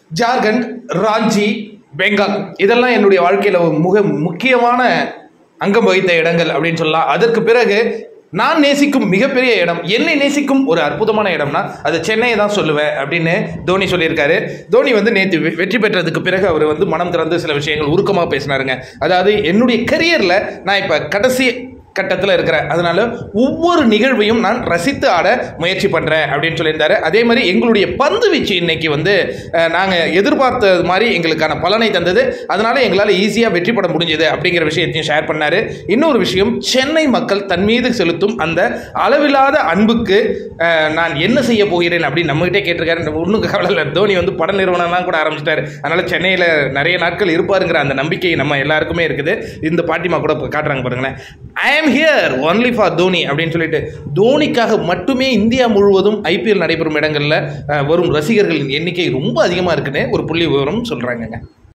ஜார்க்கண்ட், ராஞ்சி, பெங்கால் இதெல்லாம் என்னுடைய வாழ்க்கையில் முக்கியமான அங்கம் வகித்த இடங்கள் அப்படின்னு சொல்லலாம். அதற்கு பிறகு நான் நேசிக்கும் மிகப்பெரிய இடம், என்னை நேசிக்கும் ஒரு அற்புதமான இடம்னா அது சென்னையை தான் சொல்லுவேன் அப்படின்னு தோனி சொல்லியிருக்காரு. தோனி வந்து நேற்று வெற்றி பெற்றதுக்கு பிறகு அவர் வந்து மனம் திறந்து சில விஷயங்கள் உருக்கமாக பேசினாருங்க. அதாவது என்னுடைய கரியரில் நான் இப்போ கடைசி கட்டத்தில் இருக்கிறேன், அதனால ஒவ்வொரு நிகழ்வையும் நான் ரசித்து ஆட முயற்சி பண்ணுறேன் அப்படின்னு சொல்லியிருந்தாரு. அதே மாதிரி எங்களுடைய பந்து வீச்சு இன்னைக்கு வந்து நாங்கள் எதிர்பார்த்தது மாதிரி எங்களுக்கான பலனை தந்தது, அதனால எங்களால் ஈஸியாக வெற்றி பெற முடிஞ்சது அப்படிங்கிற விஷயத்தையும் ஷேர் பண்ணார். இன்னொரு விஷயம், சென்னை மக்கள் தன் மீது செலுத்தும் அந்த அளவில்லாத அன்புக்கு நான் என்ன செய்ய போகிறேன் அப்படின்னு நம்மகிட்டே கேட்டிருக்காரு. ஒன்றும் கவலை இல்லை, தோனி வந்து பட நிறுவனம்லாம் கூட ஆரம்பிச்சிட்டாரு, அதனால சென்னையில் நிறைய நாட்கள் இருப்பாருங்கிற அந்த நம்பிக்கை நம்ம எல்லாருக்குமே இருக்குது. இந்த பாட்டிமா கூட காட்டுறாங்க பாருங்களேன், ஐ ஆம் ஹியர் ஒன்லி ஃபார் தோனி அப்படின்னு சொல்லிட்டு. தோனிக்காக மட்டுமே இந்தியா முழுவதும் ஐபிஎல் நடைபெறும் இடங்களில் வரும் ரசிகர்களின் எண்ணிக்கை ரொம்ப அதிகமாக இருக்குன்னு ஒரு புள்ளி விவரம் சொல்கிறாங்கங்க.